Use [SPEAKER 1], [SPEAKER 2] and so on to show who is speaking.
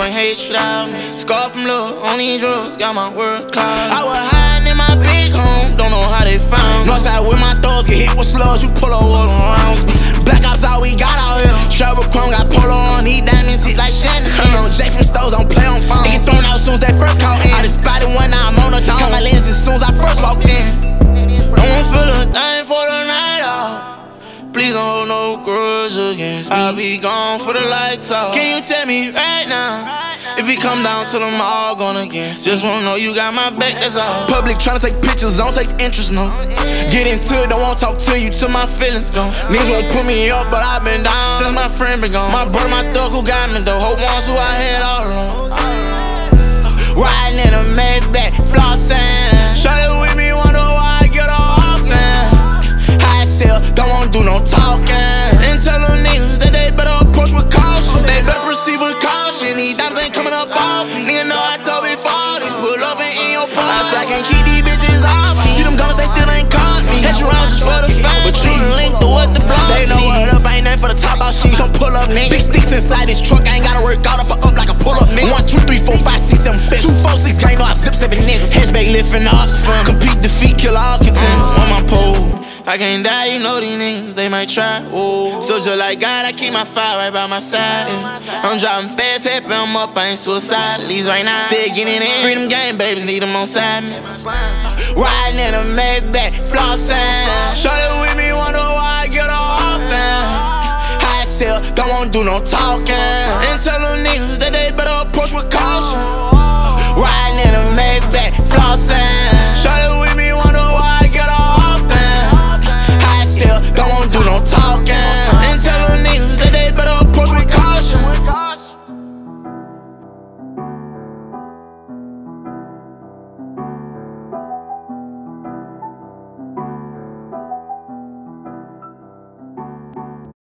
[SPEAKER 1] bring hatred out me. Scar from love, on these drugs, got my word cloud. I was hiding in my big home, don't know how they found me. Northside with my thugs, get hit with slugs, you pull a water around me. Black ops all we got out here. Strap with chrome, got polo on, these diamonds hit like Shannon. I know Jake from stores, don't play on phones. They get thrown out as soon as they first call in. I just spotted one, now I'm on the dog. Got my lens as soon as I first walked in. Don't feel a thing for the night off. Please don't hold no grudge against me. I'll be gone for the lights off. Can you tell me right now if it come down to them all going against me? Just wanna know you got my back, that's all. Public tryna take pictures, don't take interest, no. Get into it, don't wanna talk to you till my feelings gone. Niggas won't put me up, but I've been down since my friend been gone. My brother, my thug who got me though. Hope ones who I had all along. Riding in a Maybach, Flossin. Shawty with me, wonder why I get off now. High sell, don't wanna do no talking. And tell them niggas that they better approach with caution. They better proceed with caution. These diamonds ain't coming up off me. Nigga know I told before this. Pull up and in your pocket. I can't keep these bitches off me. See them gunners, they still ain't caught me. Hit you around just for the fame. But you done linked to what the block. They know what up, ain't nothing for the top out shit. Come pull up, nigga. Big sticks inside this truck, I ain't gotta work out up or up like a pull up, nigga. 1, 2, 3, 4, 5, 6, 7, 5. 2, 4, 6, can't know I zip 7 niggas. Hatchback lifting off the front. Compete, defeat, kill all contenders. On my pole, I can't die, you know these niggas, they might try. Ooh. So just like God, I keep my fire right by my side. I'm driving fast, happy I'm up, I ain't suicide. At least right now, still getting in. Freedom game, babies need them on side me. Riding in a Maybach, Flossin. Shawty with me, wonder why I get off now. High sell, don't wanna do no talking. And tell them niggas that they better approach with caution.